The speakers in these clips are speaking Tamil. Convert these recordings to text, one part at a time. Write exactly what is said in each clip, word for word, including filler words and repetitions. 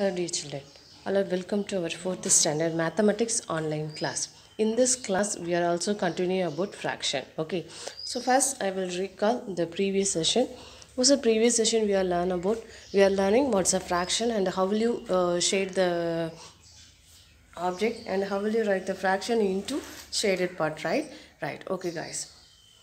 Hello dear children. Hello, welcome to our fourth standard mathematics online class. In this class, we are also continuing about fraction. Okay. So first, I will recall the previous session. What's the previous session we are learn about? We are learning what's a fraction and how will you uh, shade the object and how will you write the fraction into shaded part, right? Right. Okay, guys.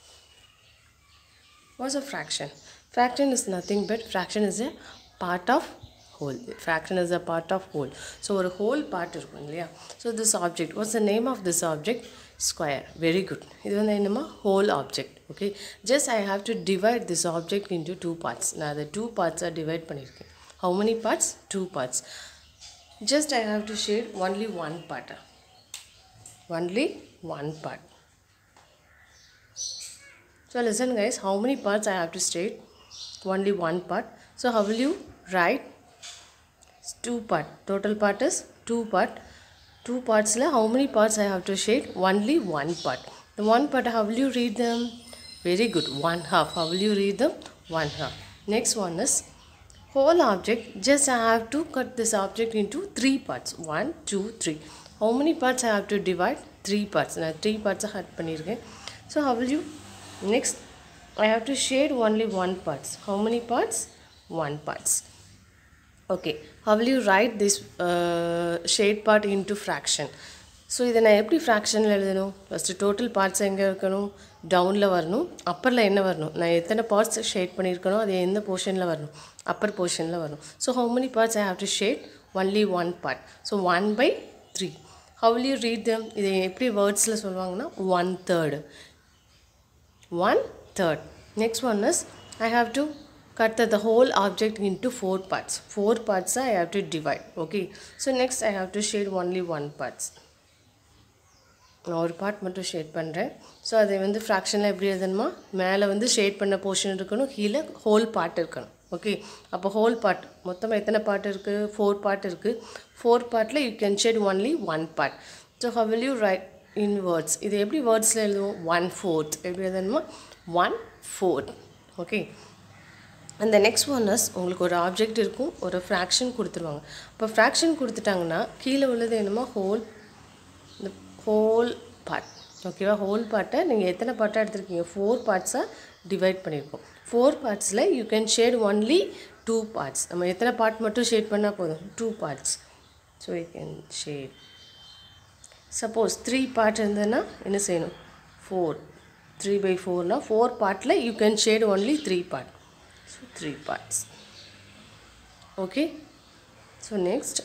What's a fraction? Fraction is nothing but fraction is a part of whole. Fraction is a part of whole. So a whole part is yeah. So this object, what's the name of this object? Square. Very good. This is the name of whole object. Okay. Just I have to divide this object into two parts. Now the two parts are divided. Panirken. How many parts? Two parts. Just I have to shade only one part. Only one part. So listen guys, how many parts I have to state? Only one part. So how will you write? It's two part. Total part is two part. Two parts la how many parts I have to shade? Only one part. The one part, how will you read them? Very good. One half. How will you read them? One half. Next one is whole object. Just I have to cut this object into three parts. One, two, three. How many parts I have to divide? Three parts. Now three parts I cut panirken. So how will you? Next, I have to shade only one parts. How many parts? One parts. Okay. How will you write this uh, shade part into fraction? So, this is a fraction. First, total parts are down level, upper line. I have parts shade the portion upper portion. So, how many parts I have to shade? Only one part. So, one by three. How will you read them? This words one third. One third. Next one is I have to cut the, the whole object into four parts. Four parts I have to divide. Okay. So next I have to shade only one parts. ஒரு பார்ட் மட்டும் ஷேட் பண்ணுறேன். ஸோ அதை வந்து ஃப்ராக்ஷனில் எப்படி எழுதணுமா, மேலே வந்து ஷேட் பண்ண போர்ஷன் இருக்கணும், கீழே ஹோல் பார்ட் இருக்கணும். ஓகே. அப்போ ஹோல் பார்ட் மொத்தமாக எத்தனை பார்ட் இருக்குது? ஃபோர் பார்ட் இருக்குது. ஃபோர் பார்ட்டில் you can shade only one part. So how will you write in words? இது எப்படி வேர்ட்ஸில் எழுதுவோம்? One fourth. எப்படி எழுதணுமா? One fourth. ஓகே. அந்த நெக்ஸ்ட் ஒன் இஸ் உங்களுக்கு ஒரு ஆப்ஜெக்ட் இருக்கும், ஒரு ஃப்ராக்ஷன் கொடுத்துருவாங்க. இப்போ ஃப்ராக்ஷன் கொடுத்துட்டாங்கன்னா கீழே உள்ளது என்னமோ ஹோல், இந்த ஹோல் பார்ட். ஓகேவா? ஹோல் பார்ட்டை நீங்கள் எத்தனை பார்ட்டாக எடுத்துருக்கீங்க? ஃபோர் பார்ட்ஸாக டிவைட் பண்ணியிருக்கோம். ஃபோர் பார்ட்ஸில் you can shade only two parts. நம்ம எத்தனை பார்ட் மட்டும் ஷேட் பண்ணால் போதும்? Two parts. So you can shade. Suppose three part இருந்ததுன்னா என்ன செய்யணும்? four. three by four na four partல you can shade only three part. So three parts. Okay. So next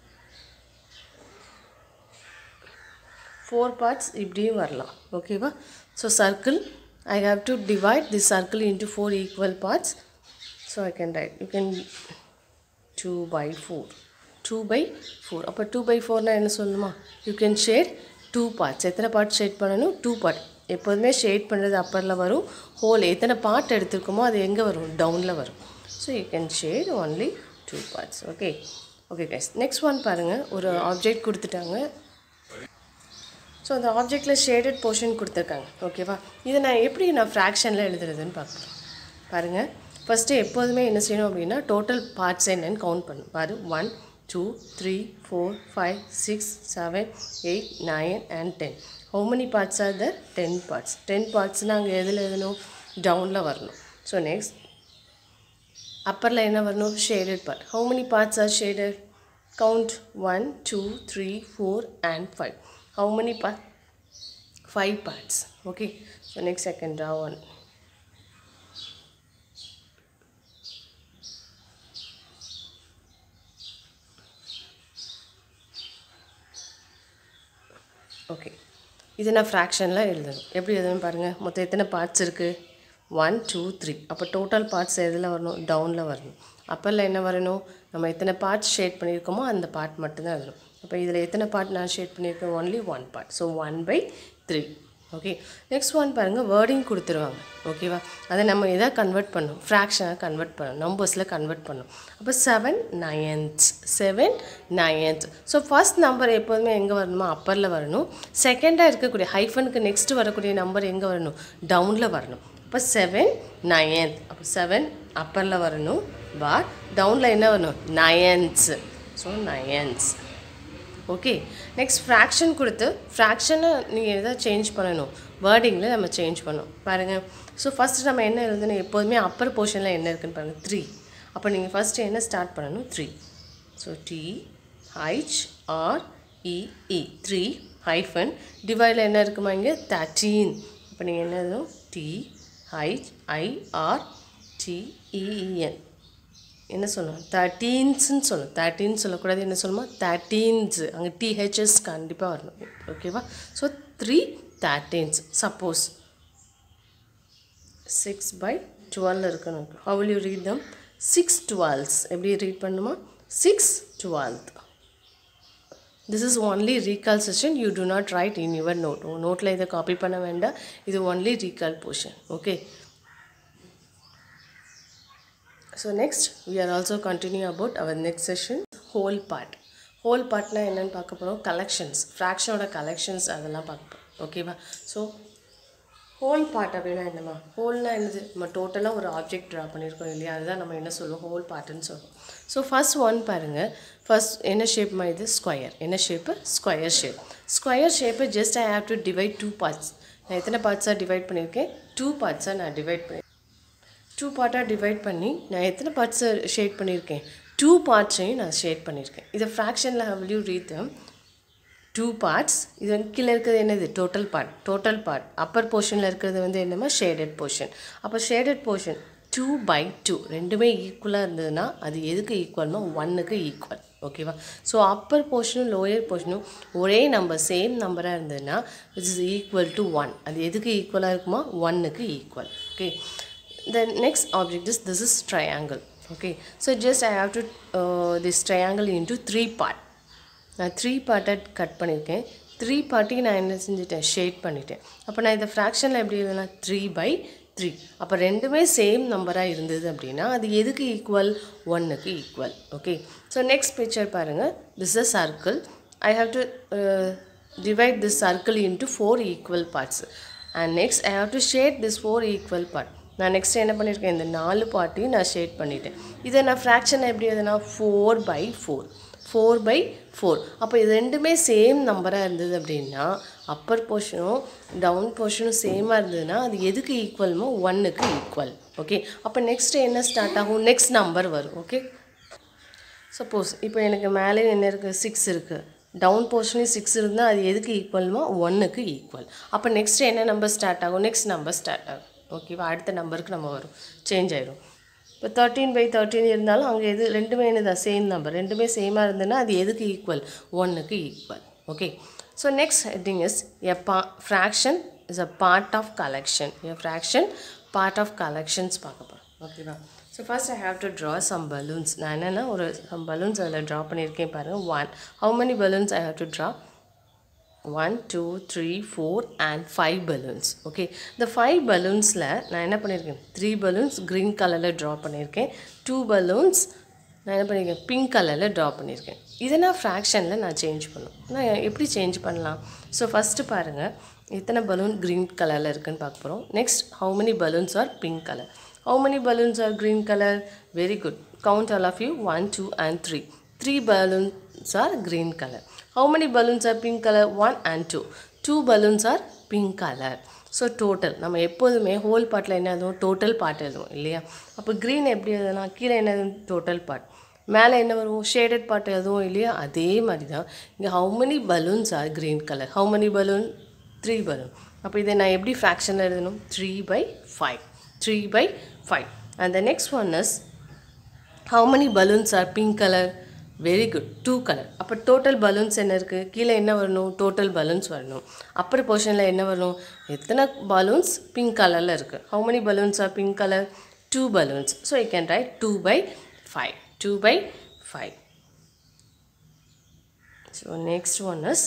four parts இப்படியும் வரலாம். ஓகேவா? So circle, I have to divide this circle into four equal parts. So I can write, you can two by four. two by four. அப்போ two by four நான் என்ன சொல்லணுமா? You can shade two parts. எத்தனை பார்ட் ஷேட் பண்ணணும்? two part. எப்போதுமே ஷேட் பண்ணுறது அப்பரில் வரும். ஹோல் எத்தனை பார்ட் எடுத்துருக்கோமோ அது எங்கே வரும்? டவுனில் வரும். So you can shade only two parts. Okay. Okay guys. Next one பாருங்கள். ஒரு ஆப்ஜெக்ட் கொடுத்துட்டாங்க. ஸோ அந்த ஆப்ஜெக்டில் ஷேடட் போர்ஷன் கொடுத்துருக்காங்க. ஓகேவா? இதை நான் எப்படி நான் ஃப்ராக்ஷனில் எழுதுறதுன்னு பார்க்குறேன். பாருங்கள். ஃபஸ்ட்டு எப்போதுமே என்ன செய்யணும் அப்படின்னா டோட்டல் பார்ட்ஸ் என்னன்னு கவுண்ட் பண்ணணும். பாரு, one two, three, four, five, six, seven, eight, nine and ten. How many parts are there? ten parts. ten parts நாங்கள் எதில் எழுதணும்? டவுனில் வரணும். ஸோ நெக்ஸ்ட் அப்பரில் என்ன வரணும்? Shaded part. How many parts are shaded? Count one, two, three, four and five. How many parts? five parts. Okay. So next I can draw one. Okay. இது நான் ஃப்ராக்ஷனில் எழுதணும். எப்படி எழுதணும் பாருங்கள். மொத்தம் எத்தனை பார்ட்ஸ் இருக்குது? One two three. அப்போ டோட்டல் பார்ட்ஸ் எதில் வரணும்? டவுனில் வரணும். அப்பரில் என்ன வரணும்? நம்ம எத்தனை பார்ட்ஸ் ஷேட் பண்ணியிருக்கோமோ அந்த பார்ட் மட்டும்தான் எழுதணும். அப்போ இதில் எத்தனை பார்ட் நான் ஷேட் பண்ணியிருக்கேன்? Only one part. So one by three. Okay. Next one பாருங்கள். வேர்டிங் கொடுத்துருவாங்க. ஓகேவா? அதை நம்ம எதாக கன்வெர்ட் பண்ணணும்? ஃப்ராக்ஷனாக கன்வெர்ட் பண்ணணும். நம்பர்ஸில் கன்வெர்ட் பண்ணணும். அப்போ seven ninths. Seven ninth. So first number எப்போதுமே எங்கே வரணுமா? அப்பரில் வரணும். செகண்டாக இருக்கக்கூடிய ஹைஃபனுக்கு நெக்ஸ்ட் வரக்கூடிய நம்பர் எங்கே வரணும்? டவுனில் வரணும். அப்போ செவன் நயன்த். அப்போ செவன் அப்பரில் வரணும். பட் டவுனில் என்ன வரணும்? Ninths. So nines. Okay, next fraction கொடுத்து ஃப்ராக்ஷனை நீங்கள் எதை சேஞ்ச் பண்ணணும், வேர்டிங்கில் நம்ம சேஞ்ச் பண்ணணும் பாருங்கள். ஸோ ஃபஸ்ட்டு நம்ம என்ன எழுதணும், எப்போதுமே அப்பர் போர்ஷனில் என்ன இருக்குன்னு பாருங்கள், த்ரீ. அப்போ நீங்கள் ஃபஸ்ட்டு என்ன ஸ்டார்ட் பண்ணணும், three. So T H R E E three hyphen டிவைடில் என்ன இருக்குமா இங்கே தேர்ட்டீன். இப்போ நீங்கள் என்ன எழுதணும், டி ஹைச் ஐஆர் டிஇஇஎன் என்ன சொல்லணும், தேர்ட்டீன்ஸ்ன்னு சொல்லணும். தேர்ட்டீன் சொல்லக்கூடாது, என்ன சொல்லணுமா, தேர்ட்டீன்ஸ். அங்கே டிஹெச்எஸ் கண்டிப்பாக வரணும். ஓகேவா? So three thirteens. Suppose six by twelve இருக்கணும். How will you read them, six twelves. எப்படி ரீட் பண்ணுமா, six twelfth. This is only recall session. You do not write in your note. Note la idha copy panna venda. Idu only recall portion. Okay. So next we are also continue about our next session, whole part. Whole part na enna paaka porom, collections, fraction oda collections adella paaka. Okay va? So whole part அப்படினா என்னமா, ஹோல்னா என்னது, நம்ம டோட்டலாக ஒரு ஆப்ஜெக்ட் ட்ரா பண்ணியிருக்கோம் இல்லையா, அதுதான் நம்ம என்ன சொல்லுவோம், ஹோல் பார்ட்டுன்னு சொல்லுவோம். ஸோ ஃபஸ்ட் ஒன் பாருங்கள், ஃபஸ்ட் என்ன ஷேப்மா இது, ஸ்கொயர். என்ன shape, square shape. Square shape just I have to divide two parts. நான் எத்தனை பார்ட்ஸாக டிவைட் பண்ணியிருக்கேன், டூ பார்ட்ஸாக நான் டிவைட் பண்ணி டூ பார்ட்டாக டிவைட் பண்ணி நான் எத்தனை பார்ட்ஸை ஷேட் பண்ணியிருக்கேன், டூ பார்ட்ஸையும் நான் ஷேட் பண்ணியிருக்கேன். இதை ஃப்ராக்ஷனில் how will you read them, two parts. இது வந்து கீழே இருக்கிறது என்னது, total part. Total part upper போர்ஷனில் இருக்கிறது வந்து என்னமா, ஷேடட் போர்ஷன். அப்போ shaded portion two by two ரெண்டுமே ஈக்குவலாக இருந்ததுன்னா அது எதுக்கு ஈக்குவல்னா, ஒன்னுக்கு ஈக்குவல். ஓகேவா? ஸோ அப்பர் போர்ஷனும் லோயர் போர்ஷனும் ஒரே நம்பர், சேம் நம்பராக இருந்ததுன்னா it's is equal to one. அது எதுக்கு ஈக்குவலாக இருக்குமா, ஒன்னுக்கு equal. Okay, the next object is, this is triangle. Okay, so just I have to uh, this triangle into three part. நான் த்ரீ பார்ட்டை கட் பண்ணியிருக்கேன். த்ரீ பார்ட்டிக்கு நான் என்ன செஞ்சுட்டேன், ஷேட் பண்ணிட்டேன். அப்போ நான் இந்த ஃப்ராக்ஷனில் எப்படி எழுதுனா, த்ரீ பை த்ரீ. அப்போ ரெண்டுமே சேம் நம்பராக இருந்தது அப்படின்னா அது எதுக்கு ஈக்குவல், ஒன்னுக்கு equal. Okay, so next picture பாருங்கள். This is circle. I have to divide this circle into four equal parts. And next I have to shade this four equal part. நான் நெக்ஸ்ட் என்ன பண்ணியிருக்கேன், இந்த நாலு பார்ட்டையும் நான் ஷேட் பண்ணிட்டேன். இதை நான் ஃப்ராக்ஷன் எப்படி எதுனா, four by four. Four by four. அப்போ இது ரெண்டுமே சேம் நம்பராக இருந்தது அப்படின்னா, அப்பர் போர்ஷனும் டவுன் போர்ஷனும் சேமாக இருந்ததுன்னா அது எதுக்கு ஈக்குவல்மோ, ஒன்னுக்கு ஈக்குவல். ஓகே, அப்போ நெக்ஸ்ட்டு என்ன ஸ்டார்ட் ஆகும், நெக்ஸ்ட் நம்பர் வரும். ஓகே, சப்போஸ் இப்போ எனக்கு மேலே என்ன இருக்குது, சிக்ஸ் இருக்குது. டவுன் போர்ஷன்லேயும் சிக்ஸ் இருந்தால் அது எதுக்கு ஈக்குவல்மோ, ஒன்னுக்கு ஈக்குவல். அப்போ நெக்ஸ்ட் என்ன நம்பர் ஸ்டார்ட் ஆகும், நெக்ஸ்ட் நம்பர் ஸ்டார்ட் ஆகும். ஓகேவா? அடுத்த நம்பருக்கு நம்ம வரும், சேஞ்ச் ஆயிடும். இப்போ தேர்ட்டீன் பை தேர்ட்டீன் இருந்தாலும் அங்கே எது ரெண்டுமே என்னதான், சேம் நம்பர். ரெண்டுமே சேமாக இருந்ததுன்னா அது எதுக்கு ஈக்குவல், ஒன்னுக்கு equal. Okay, so next heading is a பா fraction is a part of collection. A fraction part of collections பார்க்க போகிறோம். ஓகேவா? So first I have to draw some balloons. நான் என்னென்னா ஒரு சம் பலூன்ஸ் அதில் ட்ரா பண்ணியிருக்கேன் பாருங்கள். One, how many balloons I have to draw, one two three four and five balloons. Okay, the five balloons la நான் என்ன பண்ணியிருக்கேன், three balloons green கலரில் ட்ரா பண்ணியிருக்கேன். two balloons நான் என்ன பண்ணியிருக்கேன், பிங்க் கலரில் ட்ரா பண்ணியிருக்கேன். இதை நான் ஃப்ராக்ஷனில் நான் சேஞ்ச் பண்ணும். நான் எப்படி சேஞ்ச் பண்ணலாம், ஸோ ஃபஸ்ட்டு பாருங்கள், எத்தனை பலூன் க்ரீன் கலரில் இருக்குதுன்னு பார்க்க போகிறோம். Next, how many balloons are pink colour. How many balloons are green colour, very good, count all of you, one two and three. Three balloons are green color. How many balloons are pink color? one and two. Two balloons are pink color. So total நம்ம எப்போதுமே ஹோல் பார்ட்டில் என்ன எழுதுவோம், டோட்டல் பார்ட் எழுதுவோம் இல்லையா. அப்போ க்ரீன் எப்படி எழுதலாம், கீழே என்ன டோட்டல் பார்ட், மேலே என்ன வரும், ஷேடட் பார்ட் எழுதுவோம் இல்லையா. அதே மாதிரி தான் இங்கே how many balloons are green colour. How many balloon, three balloon. அப்போ இதை நான் எப்படி ஃப்ராக்ஷனில் எழுதணும், three by five. Three by five. And the next one is how many balloons are pink color, very good, two color. அப்போ total balloons என்ன இருக்குது, கீழே என்ன வரணும், total balloons வரணும். upper portionல என்ன வரணும், எத்தனை balloons pink colorல இருக்குது. how many balloons are pink color, two balloons. so you can write two by five. two by five. So next one is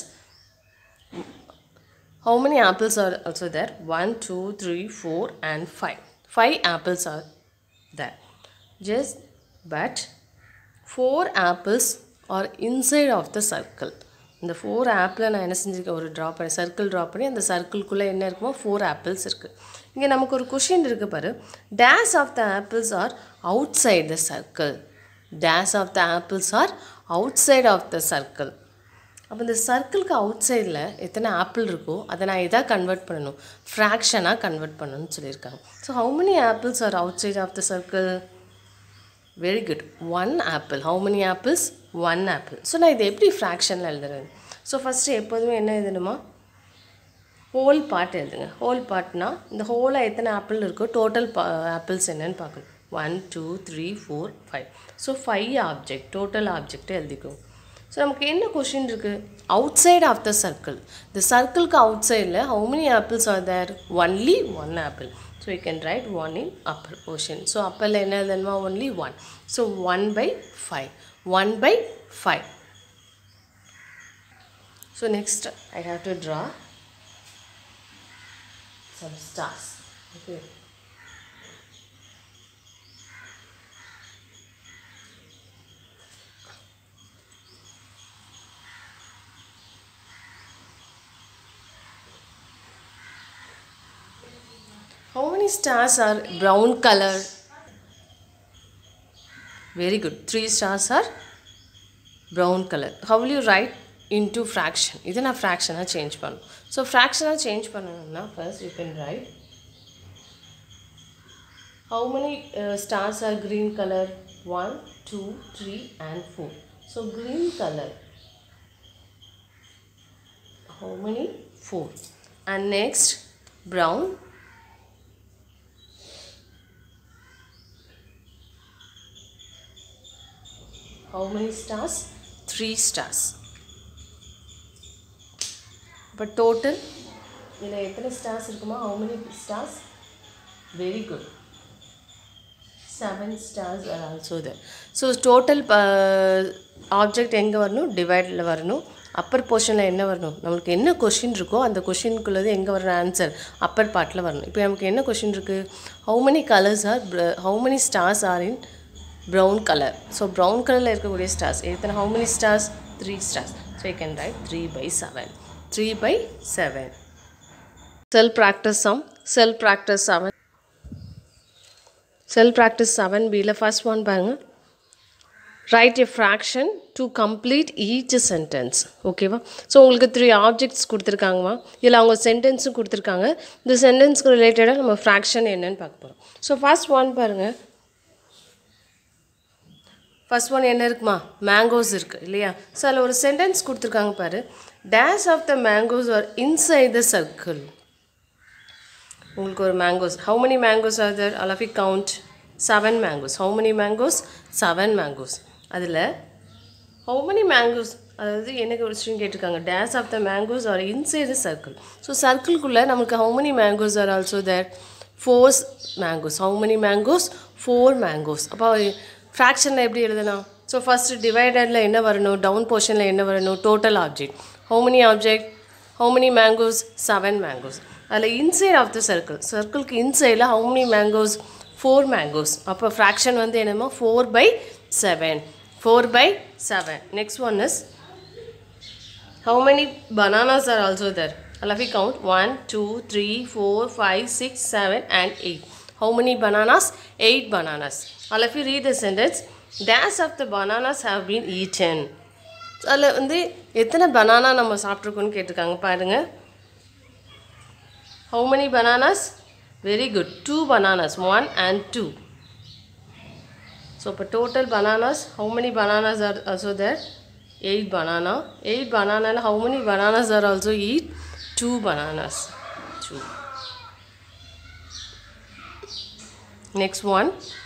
how many apples are also there, one two three four and five. five apples are there. Just but four apples are inside of the circle. இந்த four apple நான் என்ன செஞ்சிருக்கேன், ஒரு ட்ரா பண்ணி சர்க்கிள் ட்ரா பண்ணி அந்த சர்க்கிள்குள்ளே என்ன இருக்குமோ ஃபோர் ஆப்பிள்ஸ் இருக்குது. இங்கே நமக்கு ஒரு கொஷின் இருக்குது பாரு, dash of the apples are outside the circle. Dash of the apples are outside of the circle. அப்போ இந்த சர்க்கிளுக்கு அவுட் சைடில் எத்தனை ஆப்பிள் இருக்கோ அதை நான் எதாக கன்வெர்ட் பண்ணணும், ஃப்ராக்ஷனாக கன்வெர்ட் பண்ணணும்னு சொல்லியிருக்காங்க. So how many apples are outside of the circle? Very good, one apple. How many apples? One apple. So நான் இதை எப்படி ஃப்ராக்ஷனில் எழுதுறேன்? ஸோ ஃபஸ்ட்டு எப்போதுமே என்ன எழுதணுமா, ஹோல் பார்ட் எழுதுங்க. ஹோல் பார்ட்னா இந்த ஹோலாக எத்தனை ஆப்பிள் இருக்கோ டோட்டல் பா ஆப்பிள்ஸ் என்னன்னு பார்க்கணும். One two three four five. So five object, total object எழுதிக்கும். ஸோ நமக்கு என்ன கொஷின் இருக்குது, outside of the circle. இந்த சர்க்கிளுக்கு அவுட் சைடில் how many apples are there? Only one apple. So you can write one in upper portion. So அப்பரில் என்ன எழுதணுமா, only one. So one by five, one by five. So next I have to draw some stars. Okay. How many stars are brown color? Very good. Three stars are brown color. How will you write into fraction? This is a fraction change pannu. So fraction change panna, first you can write how many uh, stars are green color? one, two, three and four. So green color, how many? four. And next brown, how many stars? three stars. But total இதில் எத்தனை ஸ்டார்ஸ் இருக்குமா, how many stars? Very good, seven stars are also there. So total object எங்கே வரணும், டிவைடில் வரணும். அப்பர் போர்ஷனில் என்ன வரணும், நம்மளுக்கு என்ன கொஷின் இருக்கோ அந்த கொஷினுக்குள்ளது எங்கே வரணும், ஆன்சர் அப்பர் பார்ட்டில் வரணும். இப்போ நமக்கு என்ன கொஷின் இருக்குது, how many colors are, how many stars are in brown color? So brown கலரில் இருக்கக்கூடிய ஸ்டார்ஸ் எத்தனை, how many stars? three stars. So you can write three by seven. three by seven. Cell practice sum. Cell practice seven. Cell practice seven B la first one பாருங்க. Write a fraction to complete each sentence. ஓகேவா? ஸோ உங்களுக்கு த்ரீ ஆப்ஜெக்ட்ஸ் கொடுத்துருக்காங்கம்மா, இதில் அவங்க சென்டென்ஸும் கொடுத்துருக்காங்க. இந்த சென்டென்ஸ்க்கு ரிலேட்டடாக நம்ம ஃப்ராக்ஷன் என்னன்னு பார்க்க போகிறோம். ஸோ ஃபர்ஸ்ட் ஒன் பாருங்கள். ஃபர்ஸ்ட் ஒன் என்ன இருக்குமா, மேங்கோஸ் இருக்குது இல்லையா? ஸோ அதில் ஒரு சென்டென்ஸ் கொடுத்துருக்காங்க பாரு, dash of the mangoes are inside the circle. உங்களுக்கு ஒரு mangoes, how many mangoes are there? All of you count. seven mangoes. How many mangoes? seven mangoes. அதில் how many mangoes, அதாவது எனக்கு ஒரு ஸ்ட்ரிங் கேட்டிருக்காங்க, dash of the mangoes are inside the circle. So சர்க்கிள்குள்ளே நமக்கு how many mangoes are also there? four mangoes. How many mangoes? four mangoes. அப்போ ஃப்ராக்ஷனில் எப்படி எழுதலாம்? ஸோ ஃபஸ்ட்டு டிவைடரில் என்ன வரணும், டவுன் போர்ஷனில் என்ன வரணும், total object. How many object? How many mangoes? seven mangoes. அதில் inside of the circle, சர்க்கிளுக்கு இன்சைடில் how many mangoes? four mangoes. அப்போ ஃப்ராக்ஷன் வந்து என்னமோ four by seven. four by seven. Next one is how many bananas are also there? All of you count. one, two, three, four, five, six, seven and eight. How many bananas? eight bananas. All of you read the sentence. Dash of the bananas have been eaten. அதில் வந்து எத்தனை பனானா நம்ம சாப்பிட்ருக்கோன்னு கேட்டிருக்காங்க பாருங்கள். how many bananas? very good, two bananas, one and two. so இப்போ total bananas, how many bananas are also there? eight banana. eight banana, how many bananas are also eat? two bananas. two. next one.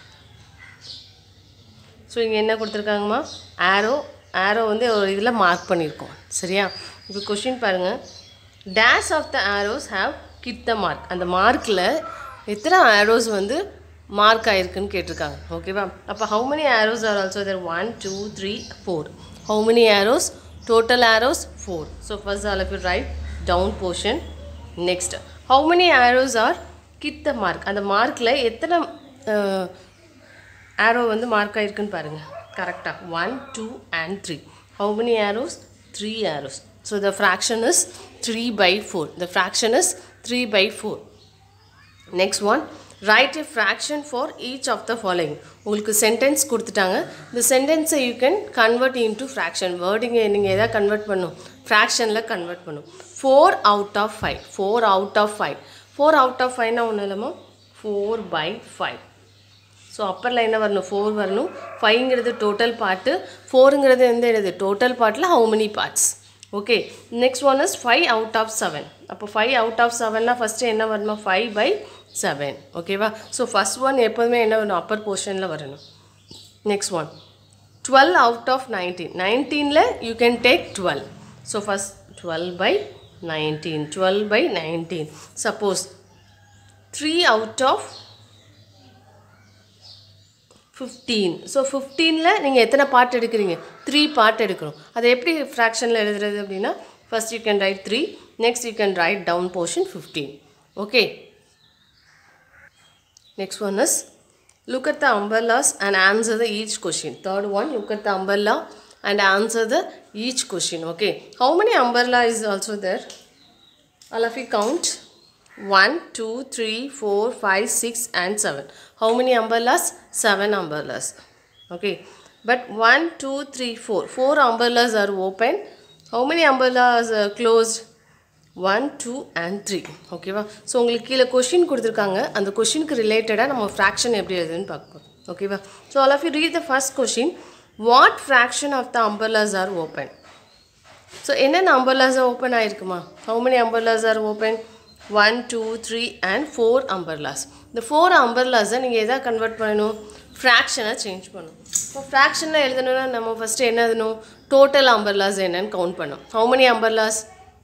ஸோ இங்கே என்ன கொடுத்துருக்காங்கம்மா, ஆரோ. ஆரோ வந்து ஒரு இதில் மார்க் பண்ணியிருக்கோம் சரியா? இப்போ கொஷின் பாருங்கள், dash of the arrows have hit the mark. அந்த மார்க்கில் எத்தனை ஆரோஸ் வந்து மார்க் ஆகிருக்குன்னு கேட்டிருக்காங்க ஓகேவா? அப்போ how many arrows are also there? One two three four. How many arrows? Total arrows four. So first all of you write down portion. Next how many arrows are hit the mark. அந்த மார்க்கில் எத்தனை ஆரோ வந்து மார்க் ஆகிருக்குன்னு பாருங்கள் கரெக்டாக. One two and three. How many arrows? Three arrows. So the fraction is three by four. The fraction is three by four. Next one, write a fraction for each of the following. உங்களுக்கு sentence கொடுத்துட்டாங்க. இந்த sentence you can convert into fraction. wording நீங்க எதா convert பண்ணும் fractionல convert பண்ணும். four out of five. four out of five. four out of five னா ஒண்ணு இல்லமா four by five. So upper line வரணும் four வரணும். five ங்கிறது total part. four ங்கிறது எந்த என்னது total partல how many parts. Okay, next one is five out of seven. அப்போ five out of seven னா first என்ன வரணும் five by seven. Okay வா. So first one எப்பவுமே என்ன வரணும் upper portionல வரணும். Next one twelve out of nineteen. nineteen ல you can take twelve. So first twelve by nineteen. twelve by nineteen. Suppose three out of fifteen. So fifteen ல நீங்க எத்தனை part எடுக்கிறீங்க three part எடுக்கணும். அது எப்படி fractionல எழுதுறது அப்படினா first you can write three, next you can write down portion fifteen. Okay, next one is look at the umbrellas and answer the each question. Third one, look at the umbrella and answer the each question. Okay, how many umbrella is also there? All of you count. one, two, three, four, five, six and seven. How many umbrellas? seven umbrellas. Okay, but one, two, three, four. four umbrellas are open. How many umbrellas are closed? one, two and three. Okay va. So உங்களுக்கு கீழ question கொடுத்திருக்காங்க. அந்த questionக்கு ரிலேட்டடா நம்ம fraction எப்படி எழுதுன்னு பார்ப்போம். Okay va. So all of you read the first question. What fraction of the umbrellas are open? So என்னென்ன umbrellas are open ஆயிருக்குமா? How many umbrellas are open? one, two, three and four umbrellas. The four umbrellas நீங்க எதா convert பண்ணனும் fraction change பண்ணனும். இப்போ fractionல எழுதணும்னா நம்ம first என்ன எழுதணும் total umbrellas என்னன்னு count பண்ணனும். How many umbrellas?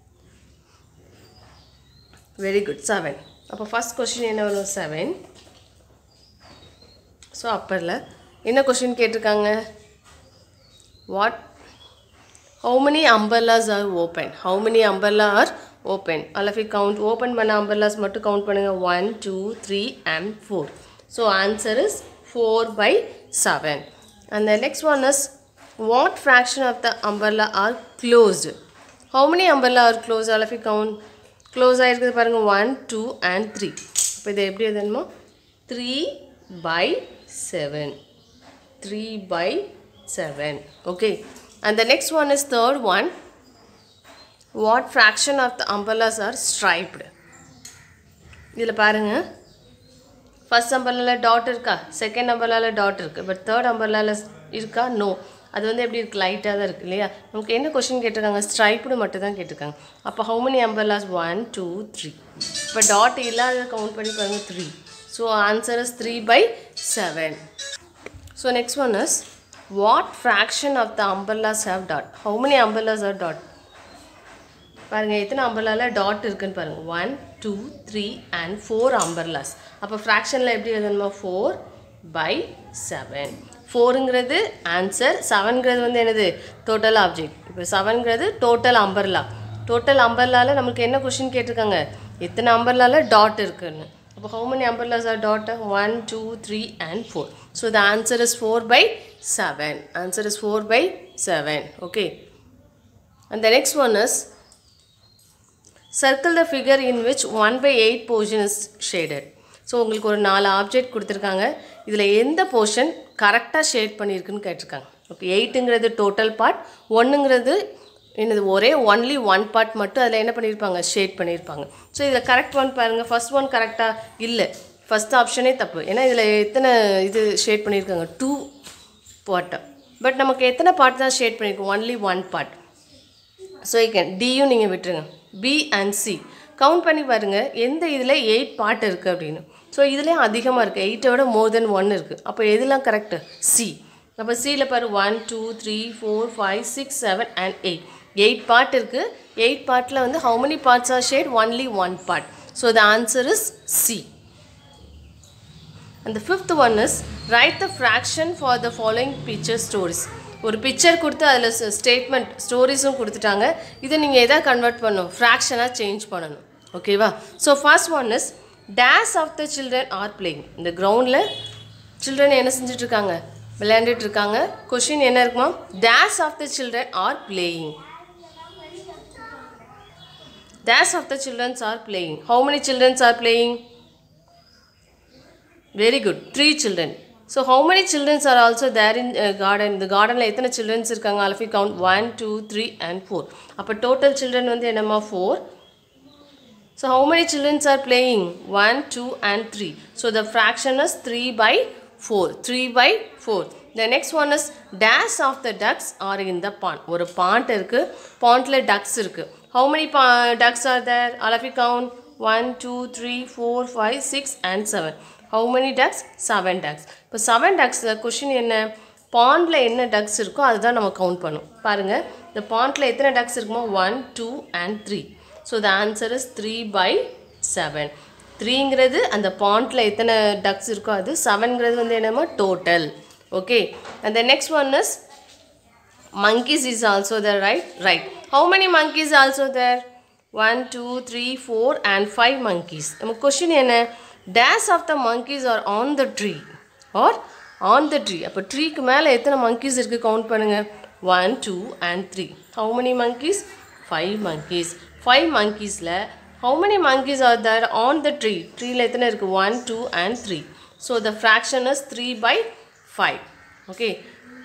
Very good, seven. அப்போ first question என்ன வரும் seven. So upperல என்ன question கேட்டிருக்காங்க what how many umbrellas are open? How many umbrellas are open? All of you count. Open பண்ண umbrellas மட்டும் count பண்ணுங்க one, two, three and four. So answer is four by seven. And the next one is what fraction of the umbrella are closed? How many umbrella are closed? All of you count. Close ஆயிருக்குது பாருங்க one, two and three. இப்போ இது எப்படி எழுதணுமா three by seven. three by seven. Okay. And the next one is third one. What fraction of the umbrellas are striped? இதில் பாருங்க first umbrella dot இருக்கா second umbrella dot இருக்கு but third umbrella இருக்கா no. அது வந்து எப்படி இருக்கு லைட்டாக தான் இருக்கு இல்லையா. நமக்கு என்ன கொஸ்டின் கேட்டிருக்காங்க ஸ்ட்ரைப்டு மட்டும் தான் கேட்டிருக்காங்க. அப்போ how many umbrellas? one, two, three. இப்போ டாட் இல்லாத கவுண்ட் பண்ணி பாருங்க three. So answer is three by seven. So next one is what fraction of the umbrellas have dot? How many umbrellas are dot? பாருங்க எத்தனை umbrella டாட் இருக்குன்னு பாருங்க one, two, three and four umbrellas. அப்போ ஃப்ராக்ஷனில் எப்படி எழுதணுமா four by seven. fourங்கிறது ஆன்சர், sevenங்கிறது வந்து என்னது டோட்டல் ஆப்ஜெக்ட். இப்போ sevenங்கிறது டோட்டல் umbrella. டோட்டல் umbrella நமக்கு என்ன கொஸ்டின் கேட்டிருக்காங்க எத்தனை umbrella டாட் இருக்குன்னு. அப்போ how many umbrellas are dot? one, two, three and four. So the answer is four by seven. Answer is four by seven. Okay. And the next one is circle the figure in which one by eight portion is shaded. So உங்களுக்கு ஒரு நாலு ஆப்ஜெக்ட் கொடுத்துருக்காங்க. இதில் எந்த போர்ஷன் கரெக்டாக ஷேட் பண்ணியிருக்குன்னு கேட்டிருக்காங்க. ஓகே எயிட்டுங்கிறது டோட்டல் பார்ட், ஒன்றுங்கிறது என்னது ஒரே ஒன்லி ஒன் பார்ட் மட்டும் அதில் என்ன பண்ணியிருப்பாங்க ஷேட் பண்ணியிருப்பாங்க. ஸோ இதில் கரெக்ட் ஒன் பாருங்கள் ஃபர்ஸ்ட் ஒன் கரெக்டாக இல்லை, ஃபஸ்ட் ஆப்ஷனே தப்பு. ஏன்னா இதில் எத்தனை இது ஷேட் பண்ணியிருக்காங்க டூ பார்ட்டு, பட் நமக்கு எத்தனை பார்ட் தான் ஷேட் பண்ணியிருக்கோம் ஒன்லி ஒன் பார்ட். ஸோ இக்கன் டியும் நீங்கள் விட்டுருங்க. பி அண்ட் சி கவுண்ட் பண்ணி பாருங்கள் எந்த இதில் எயிட் பார்ட் இருக்குது அப்படின்னு. ஸோ இதுலேயும் அதிகமாக இருக்குது, எயிட்டை விட மோர் தென் ஒன் இருக்குது. அப்போ எதுலாம் கரெக்டு சி. அப்போ சியில் பாரு one two three four five six seven and eight eight part இருக்குது. எயிட் பார்ட்டில் வந்து how many parts are shade only one part. So the answer is C. And the fifth one is write the fraction for the following picture stories. ஒரு பிக்சர் கொடுத்து அதில் ஸ்டேட்மெண்ட் ஸ்டோரிஸும் கொடுத்துட்டாங்க. இதை நீங்கள் எதாவது கன்வெர்ட் பண்ணணும், ஃப்ராக்ஷனாக சேஞ்ச் பண்ணணும். ஓகேவா. So first one is dash of the children are playing. இந்த கிரவுண்டில் சில்ட்ரன் என்ன செஞ்சிட்ருக்காங்க விளையாண்டுட்டு இருக்காங்க. கொஷின் என்ன இருக்குமா dash of the children are playing. Dash of the childrens are playing. How many childrens are playing? Very good. Three children. So how many children are also there in uh, garden? The garden la ethana children irukanga? All of you count one, two, three and four. Appo total children வந்து என்னமா four. So how many children are playing? one, two and three. So the fraction is three by four. three by four. The next one is dash of the ducks are in the pond. ஒரு pond இருக்கு. Pondல ducks இருக்கு. How many ducks are there? All of you count. one, two, three, four, five, six and seven. How many ducks? seven ducks. இப்போ seven ducks question என்ன? pondல என்ன ducks இருக்கோ அதுதான் நம்ம count பண்ணும். பாருங்க இந்த pondல எத்தனை ducks இருக்குமோ one, two and three. So the answer is three by seven. three ங்கிறது அந்த pondல எத்தனை ducks இருக்கோ அது, seven ங்கிறது வந்து என்னமா total. Okay. And the next one is monkeys is also there, right? Right. How many monkeys also there? one, two, three, four and five monkeys. நம்ம question என்ன? Dash of the monkeys are on the tree or on the tree. அப்போ ட்ரீக்கு மேலே எத்தனை monkeys இருக்கு கவுண்ட் பண்ணுங்க. one, two and three. How many monkeys? five monkeys. five monkeysல how many monkeys are there on the tree? ட்ரீல எத்தனை இருக்கு? one, two and three. So the fraction is three by five. Okay.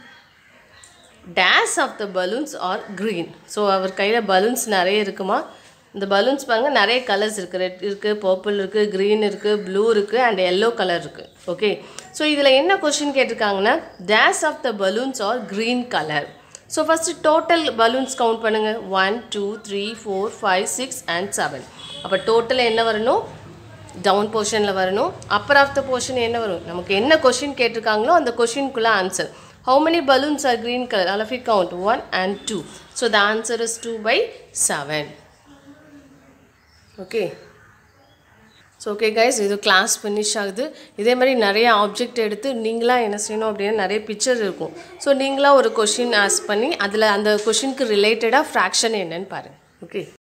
Dash of the balloons are green. So அவர் கையில் balloons நிறைய இருக்குமா? இந்த balloons பாருங்க நிறைய கலர்ஸ் இருக்குது. ரெட் இருக்குது, பர்பிள் இருக்குது, க்ரீன் இருக்குது, ப்ளூ இருக்குது அண்ட் எல்லோ கலர் இருக்குது. ஓகே. ஸோ இதில் என்ன கொஷின் கேட்டிருக்காங்கன்னா dash of the balloons are green color. So first total balloons count பண்ணுங்கள். One two three four five six and seven. அப்போ டோட்டலில் என்ன வரணும்? டவுன் போர்ஷனில் வரணும். அப்பர் ஆஃப் த போர்ஷன் என்ன வரும்? நமக்கு என்ன கொஷின் கேட்டிருக்காங்களோ அந்த கொஷினுக்குள்ளே answer. How many balloons are green color? All of you count. one and two. So the answer is two by seven. Okay. So okay guys, இது class finish ஆகுது. இதே மாதிரி நிறைய ஆப்ஜெக்ட் எடுத்து நீங்களா என்ன செய்யணும் அப்படின்னா நிறைய பிக்சர் இருக்கும். ஸோ நீங்களா ஒரு கொஷின் ஆஸ்க் பண்ணி அதில் அந்த கொஷினுக்கு ரிலேட்டடாக ஃப்ராக்ஷன் என்னன்னு பாருங்கள். ஓகே.